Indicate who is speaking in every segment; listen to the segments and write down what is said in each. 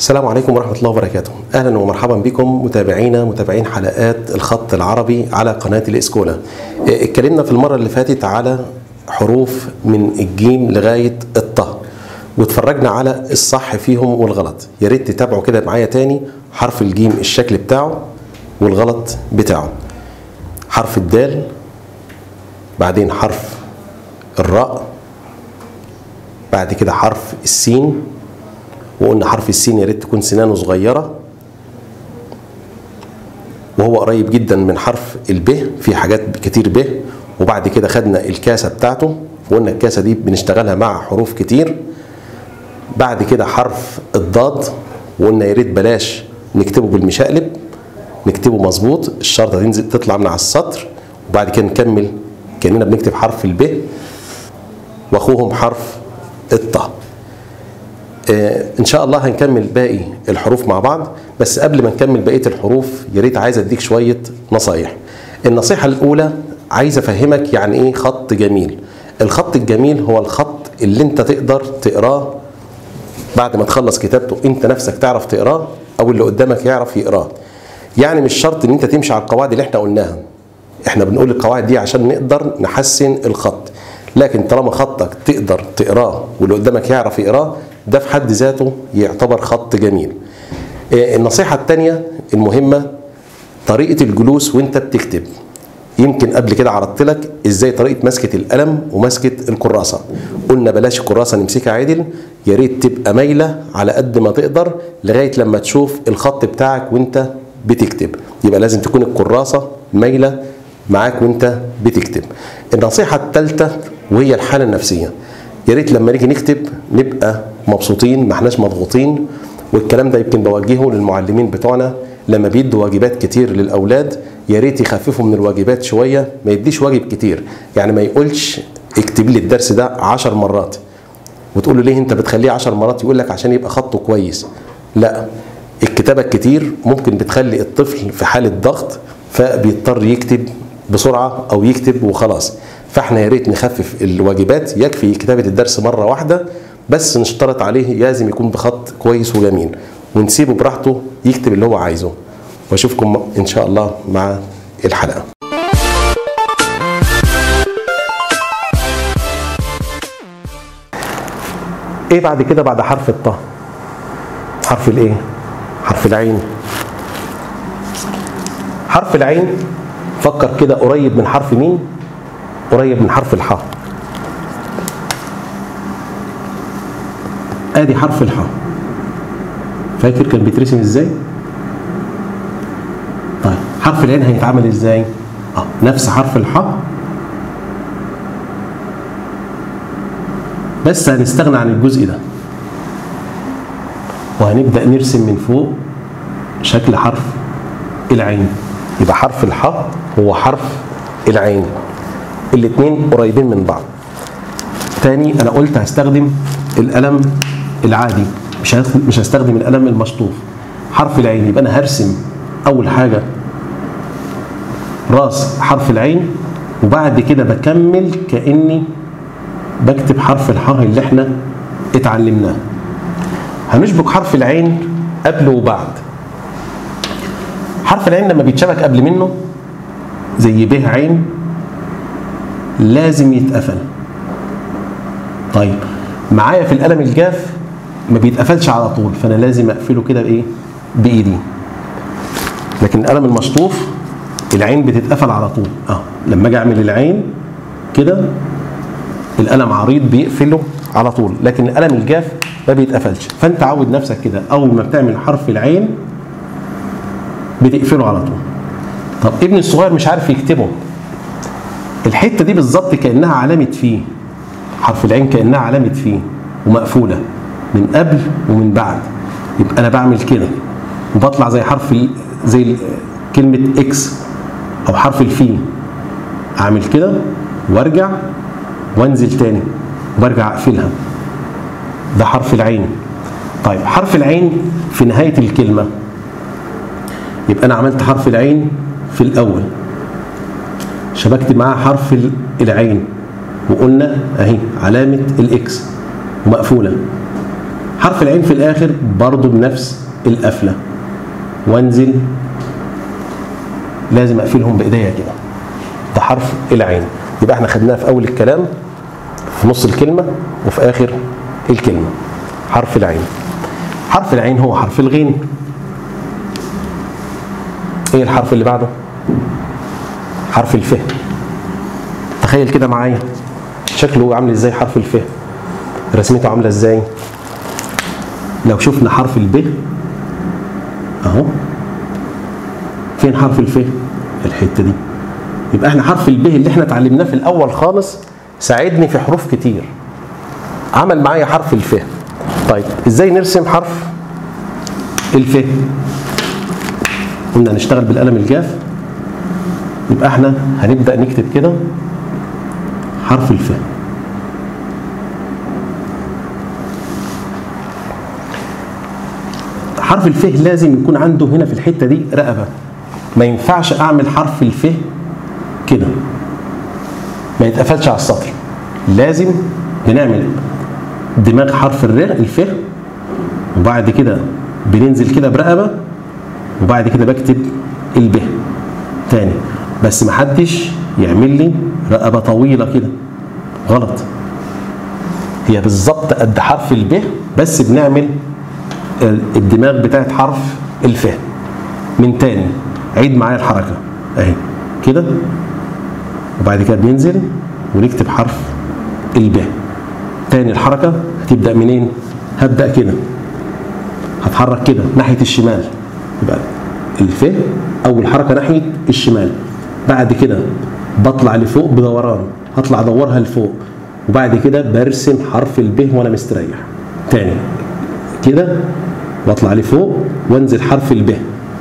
Speaker 1: السلام عليكم ورحمة الله وبركاته. أهلا ومرحبا بكم متابعين حلقات الخط العربي على قناة الإسكولا. اتكلمنا في المرة اللي فاتت على حروف من الجيم لغاية الطه، واتفرجنا على الصح فيهم والغلط. يا ريت تتابعوا كده معايا تاني. حرف الجيم الشكل بتاعه والغلط بتاعه. حرف الدال، بعدين حرف الراء، بعد كده حرف السين، وقلنا حرف السين يا ريت تكون سنانه صغيره وهو قريب جدا من حرف الب، في حاجات كتير ب. وبعد كده خدنا الكاسه بتاعته وقلنا الكاسه دي بنشتغلها مع حروف كتير. بعد كده حرف الضاد، وقلنا يا ريت بلاش نكتبه بالمشقلب، نكتبه مظبوط، الشرطه تنزل تطلع من على السطر. وبعد كده نكمل كاننا بنكتب حرف الب، واخوهم حرف الطه. ان شاء الله هنكمل باقي الحروف مع بعض، بس قبل ما نكمل بقيه الحروف يا ريت عايز اديك شويه نصايح. النصيحه الاولى، عايز افهمك يعني ايه خط جميل. الخط الجميل هو الخط اللي انت تقدر تقراه بعد ما تخلص كتابته، انت نفسك تعرف تقراه او اللي قدامك يعرف يقراه. يعني مش شرط ان انت تمشي على القواعد اللي احنا قلناها، احنا بنقول القواعد دي عشان نقدر نحسن الخط، لكن طالما خطك تقدر تقراه واللي قدامك يعرف يقراه، ده في حد ذاته يعتبر خط جميل. النصيحة الثانية المهمة، طريقة الجلوس وانت بتكتب. يمكن قبل كده عرضت لك ازاي طريقة مسكة القلم ومسكة الكراسة. قلنا بلاش الكراسة نمسكها عدل، يا ريت تبقى مايلة على قد ما تقدر لغاية لما تشوف الخط بتاعك وانت بتكتب. يبقى لازم تكون الكراسة مايلة معاك وانت بتكتب. النصيحة الثالثة وهي الحالة النفسية. يا ريت لما نيجي نكتب نبقى مبسوطين، ما احناش مضغوطين. والكلام ده يمكن بوجهه للمعلمين بتوعنا لما بيدوا واجبات كتير للاولاد، يا ريت يخففوا من الواجبات شويه، ما يديش واجب كتير. يعني ما يقولش اكتب لي الدرس ده 10 مرات وتقول له ليه انت بتخليه 10 مرات، يقول لك عشان يبقى خطه كويس. لا، الكتابه الكتير ممكن بتخلي الطفل في حاله ضغط فبيضطر يكتب بسرعه او يكتب وخلاص. فاحنا يا ريت نخفف الواجبات، يكفي كتابه الدرس مره واحده بس نشترط عليه لازم يكون بخط كويس وجميل، ونسيبه براحته يكتب اللي هو عايزه. واشوفكم ان شاء الله مع الحلقه. ايه بعد كده؟ بعد حرف الطه حرف الايه؟ حرف العين. حرف العين فكر كده، قريب من حرف مين؟ قريب من حرف الحاء. ادي حرف الحاء، فاكر كان بيترسم ازاي؟ طيب حرف العين هيتعمل ازاي؟ نفس حرف الحاء، بس هنستغنى عن الجزء ده وهنبدأ نرسم من فوق شكل حرف العين. يبقى حرف الحاء هو حرف العين، الاتنين قريبين من بعض. تاني انا قلت هستخدم القلم العادي، مش هستخدم القلم المشطوف. حرف العين يبقى انا هرسم اول حاجه راس حرف العين، وبعد كده بكمل كاني بكتب حرف الحاء اللي احنا اتعلمناه. هنشبك حرف العين قبل وبعد. حرف العين لما بيتشبك قبل منه زي ب عين لازم يتقفل. طيب معايا في القلم الجاف ما بيتقفلش على طول، فانا لازم اقفله كده بايه؟ بايدي. لكن القلم المشطوف العين بتتقفل على طول. لما اجي اعمل العين كده القلم عريض بيقفله على طول، لكن القلم الجاف ما بيتقفلش. فانت عود نفسك كده، اول ما بتعمل حرف العين بتقفله على طول. طب ابني الصغير مش عارف يكتبه، الحته دي بالظبط كانها علامه فيه. حرف العين كانها علامه فيه ومقفوله من قبل ومن بعد. يبقى انا بعمل كده وبطلع زي حرف زي كلمه اكس او حرف الفي، اعمل كده وارجع وانزل تاني وبرجع اقفلها. ده حرف العين. طيب حرف العين في نهايه الكلمه، يبقى انا عملت حرف العين في الاول، شبكت معاه حرف العين وقلنا اهي علامه الاكس ومقفوله. حرف العين في الاخر برضو بنفس القفله، وانزل لازم اقفلهم بايديا كده. ده حرف العين. يبقى احنا خدناه في اول الكلام، في نص الكلمه، وفي اخر الكلمه. حرف العين. حرف العين هو حرف الغين. ايه الحرف اللي بعده؟ حرف الف. تخيل كده معايا شكله عامل ازاي حرف الف، رسمته عامله ازاي. لو شفنا حرف الب اهو، فين حرف الف؟ الحته دي. يبقى احنا حرف الب اللي احنا اتعلمناه في الاول خالص ساعدني في حروف كتير، عمل معايا حرف الف. طيب ازاي نرسم حرف الف؟ قلنا هنشتغل بالقلم الجاف، يبقى احنا هنبدا نكتب كده حرف الف. حرف الف لازم يكون عنده هنا في الحته دي رقبه، ما ينفعش اعمل حرف الف كده ما يتقفلش على السطر. لازم بنعمل دماغ حرف الف، وبعد كده بننزل كده برقبه، وبعد كده بكتب الب تاني. بس محدش يعمل لي رقبه طويله كده، غلط. هي بالظبط قد حرف الب، بس بنعمل الدماغ بتاعت حرف الف. من تاني عيد معايا الحركه اهي كده، وبعد كده بننزل ونكتب حرف الب. تاني الحركه هتبدا منين؟ هبدا كده، هتحرك كده ناحيه الشمال، يبقى الف اول حركه ناحيه الشمال. بعد كده بطلع لفوق بدوران، هطلع ادورها لفوق، وبعد كده برسم حرف الب وانا مستريح. تاني كده واطلع لفوق وانزل حرف الب.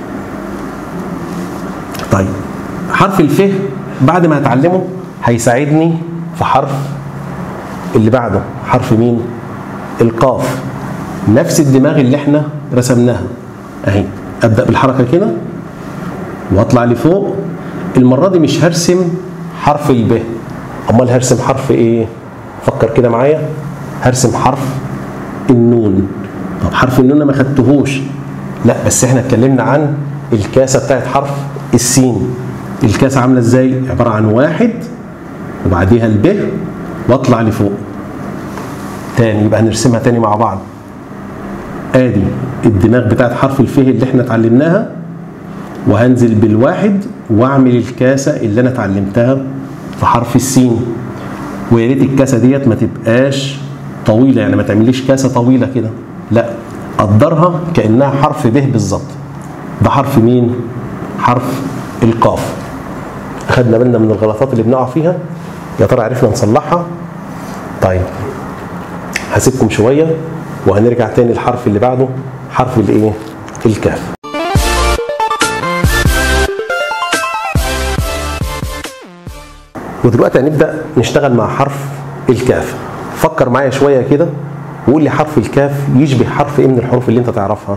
Speaker 1: طيب حرف الف بعد ما هتعلمه هيساعدني في حرف اللي بعده. حرف مين؟ القاف. نفس الدماغ اللي احنا رسمناها اهي. ابدا بالحركه كده واطلع لفوق. المره دي مش هرسم حرف الب، امال هرسم حرف ايه؟ فكر كده معايا. هرسم حرف النون. طب حرف النون انا ما خدتهوش، لا بس احنا اتكلمنا عن الكاسه بتاعت حرف السين. الكاسه عامله ازاي؟ عباره عن واحد وبعديها الب واطلع لفوق. تاني يبقى هنرسمها تاني مع بعض. ادي الدماغ بتاعت حرف الف اللي احنا اتعلمناها، وهنزل بالواحد واعمل الكاسه اللي انا اتعلمتها في حرف السين. ويا ريت الكاسه ديت ما تبقاش طويله، يعني ما تعمليش كاسه طويله كده، لا قدرها كانها حرف ب بالظبط. ده حرف مين؟ حرف القاف. خدنا بالنا من الغلطات اللي بنقع فيها، يا ترى عرفنا نصلحها؟ طيب هسيبكم شويه وهنرجع تاني للحرف اللي بعده، حرف الايه؟ الكاف. ودلوقتي هنبدا نشتغل مع حرف الكاف. فكر معايا شويه كده وقول لي حرف الكاف يشبه حرف ايه من الحروف اللي انت تعرفها؟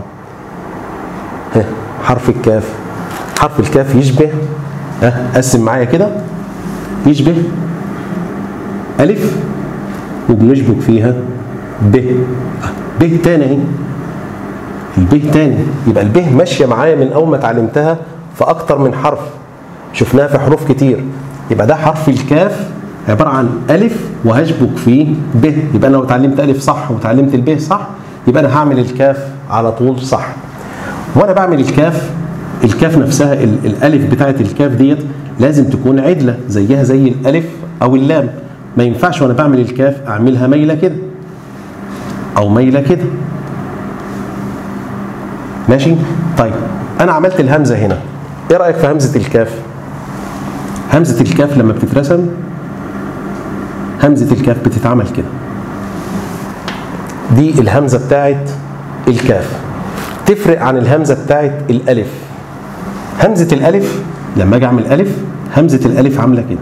Speaker 1: حرف الكاف. حرف الكاف يشبه، قسم معايا كده، يشبه ألف وبنشبك فيها ب. ب تاني اهي، الب تاني. يبقى الب ماشيه معايا من اول ما اتعلمتها في اكتر من حرف، شفناها في حروف كتير. يبقى ده حرف الكاف عباره عن ألف وهشبك فيه ب. يبقى انا لو اتعلمت ألف صح وتعلمت الب صح، يبقى انا هعمل الكاف على طول صح. وانا بعمل الكاف نفسها، الالف بتاعت الكاف ديت لازم تكون عدله زيها زي الالف او اللام. ما ينفعش وانا بعمل الكاف اعملها مايله كده او مايله كده. ماشي؟ طيب انا عملت الهمزه هنا، ايه رايك في همزه الكاف؟ همزه الكاف لما بتترسم، همزه الكاف بتتعمل كده. دي الهمزه بتاعت الكاف، تفرق عن الهمزه بتاعت الالف. همزه الالف لما اجي اعمل الف، همزه الالف عامله كده.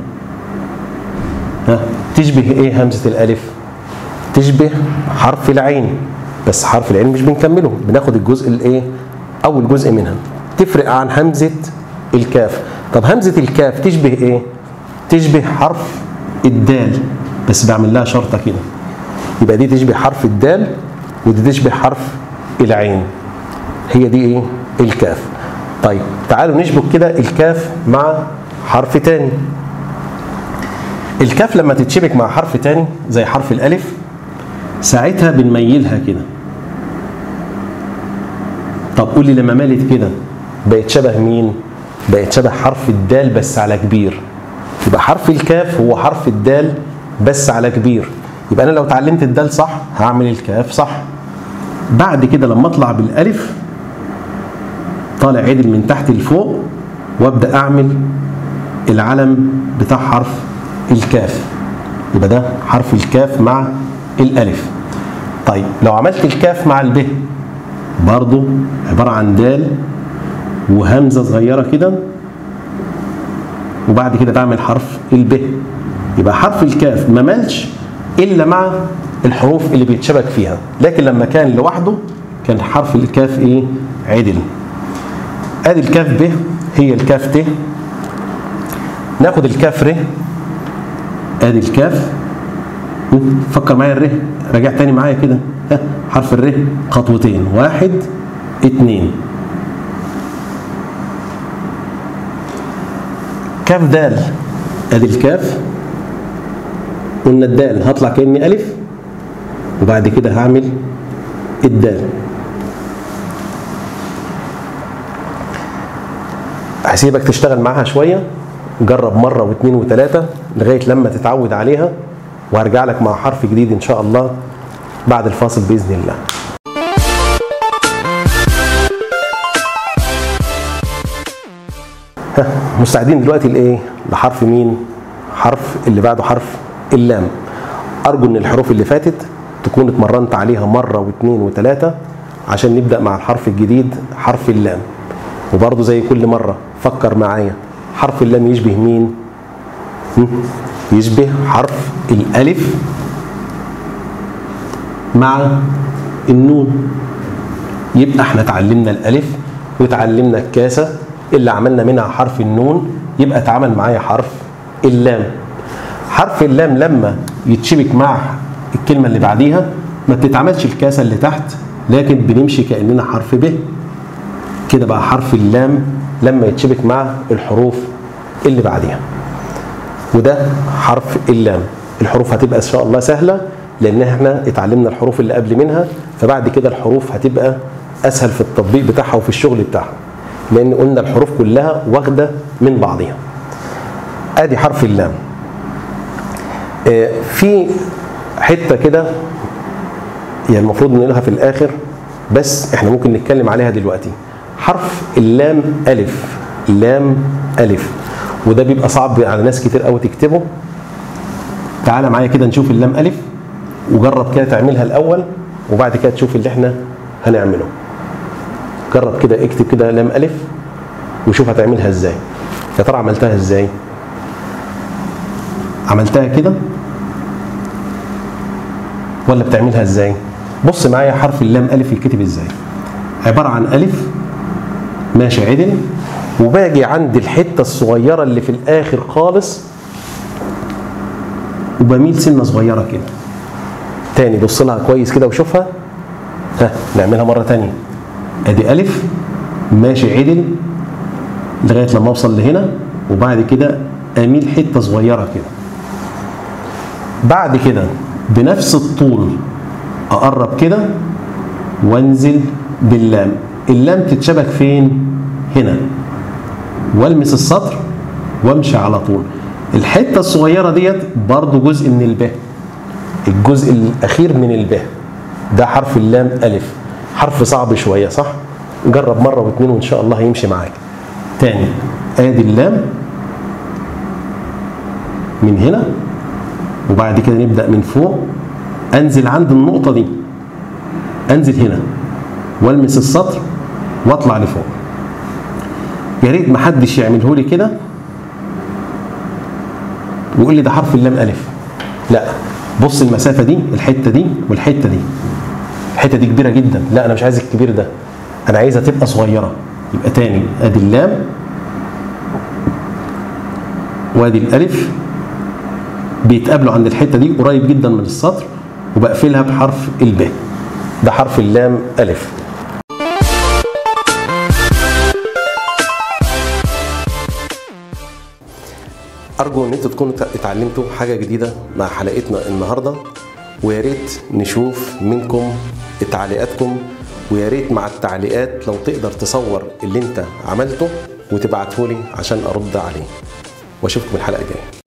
Speaker 1: تشبه ايه همزه الالف؟ تشبه حرف العين، بس حرف العين مش بنكمله، بناخد الجزء الايه؟ اول جزء منها. تفرق عن همزه الكاف. طب همزه الكاف تشبه ايه؟ تشبه حرف الدال، بس بعمل لها شرطه كده. يبقى دي تشبه حرف الدال، ودي تشبه حرف العين. هي دي ايه؟ الكاف. طيب تعالوا نشبك كده الكاف مع حرف تاني. الكاف لما تتشبك مع حرف تاني زي حرف الالف ساعتها بنميلها كده. طب قول لي لما مالت كده بقت شبه مين؟ بقت شبه حرف الدال بس على كبير. يبقى حرف الكاف هو حرف الدال بس على كبير. يبقى انا لو اتعلمت الدال صح هعمل الكاف صح. بعد كده لما اطلع بالالف طالع عدل من تحت لفوق وابدا اعمل العلم بتاع حرف الكاف. يبقى ده حرف الكاف مع الالف. طيب لو عملت الكاف مع الب برضو عباره عن دال وهمزه صغيره كده وبعد كده بعمل حرف الب. يبقى حرف الكاف ما مالش الا مع الحروف اللي بيتشبك فيها، لكن لما كان لوحده كان حرف الكاف ايه؟ عدل. ادي الكاف ب هي الكاف ت. ناخد الكاف ر. ادي الكاف. فكر معايا الر، راجع تاني معايا كده. حرف الر خطوتين، 1 2. كاف دال. ادي الكاف. قلنا الدال هطلع كأني ألف وبعد كده هعمل الدال. هسيبك تشتغل معاها شوية، جرب مرة واثنين وثلاثة لغاية لما تتعود عليها، وهرجع لك مع حرف جديد إن شاء الله بعد الفاصل بإذن الله. مستعدين دلوقتي لإيه؟ لحرف مين؟ حرف اللي بعده حرف اللام. أرجو إن الحروف اللي فاتت تكون اتمرنت عليها مرة واثنين وثلاثة عشان نبدأ مع الحرف الجديد حرف اللام. وبرضه زي كل مرة فكر معايا، حرف اللام يشبه مين؟ يشبه حرف الألف مع النون. يبقى احنا اتعلمنا الألف وتعلمنا الكاسة اللي عملنا منها حرف النون، يبقى اتعمل معايا حرف اللام. حرف اللام لما يتشبك مع الكلمة اللي بعديها ما بتتعملش الكاسة اللي تحت، لكن بنمشي كأننا حرف ب كده. بقى حرف اللام لما يتشبك مع الحروف اللي بعديها، وده حرف اللام. الحروف هتبقى ان شاء الله سهلة لان احنا اتعلمنا الحروف اللي قبل منها، فبعد كده الحروف هتبقى اسهل في التطبيق بتاعها وفي الشغل بتاعها، لان قلنا الحروف كلها واخدة من بعضها. ادي حرف اللام. في حتة كده يعني المفروض نقولها في الاخر، بس احنا ممكن نتكلم عليها دلوقتي. حرف اللام ألف، لام ألف، وده بيبقى صعب على ناس كتير قوي تكتبه. تعالى معايا كده نشوف اللام ألف، وجرب كده تعملها الأول وبعد كده تشوف اللي احنا هنعمله. جرب كده اكتب كده لام ألف وشوف هتعملها ازاي. يا ترى عملتها ازاي؟ عملتها كده ولا بتعملها ازاي؟ بص معايا حرف اللام ألف يتكتب ازاي. عبارة عن ألف ماشي عدل، وباجي عند الحتة الصغيرة اللي في الآخر خالص وبميل سنة صغيرة كده. تاني بص لها كويس كده وشوفها. نعملها مرة تانية. ادي ألف ماشي عدل لغاية لما اوصل لهنا، وبعد كده اميل حتة صغيرة كده. بعد كده بنفس الطول اقرب كده وانزل باللام. اللام تتشبك فين؟ هنا، والمس السطر وامشي على طول. الحته الصغيره ديت برضو جزء من الب، الجزء الاخير من الب ده حرف اللام الف. حرف صعب شويه صح؟ جرب مره واثنين وان شاء الله هيمشي معاك. تاني ادي اللام من هنا، وبعد كده نبدا من فوق انزل عند النقطه دي، انزل هنا والمس السطر واطلع لفوق. يا ريت محدش يعمله لي كده ويقول لي ده حرف اللام الف. لا، بص المسافه دي، الحته دي والحته دي، الحته دي كبيره جدا. لا انا مش عايز الكبير ده، انا عايزها تبقى صغيره. يبقى تاني ادي اللام وادي الالف بيتقابلوا عند الحته دي قريب جدا من السطر، وبقفلها بحرف الب. ده حرف اللام ألف. أرجو إن أنتوا تكونوا اتعلمتوا حاجة جديدة مع حلقتنا النهاردة، ويا ريت نشوف منكم تعليقاتكم، ويا ريت مع التعليقات لو تقدر تصور اللي أنت عملته وتبعتهولي عشان أرد عليه، وأشوفكم الحلقة الجاية.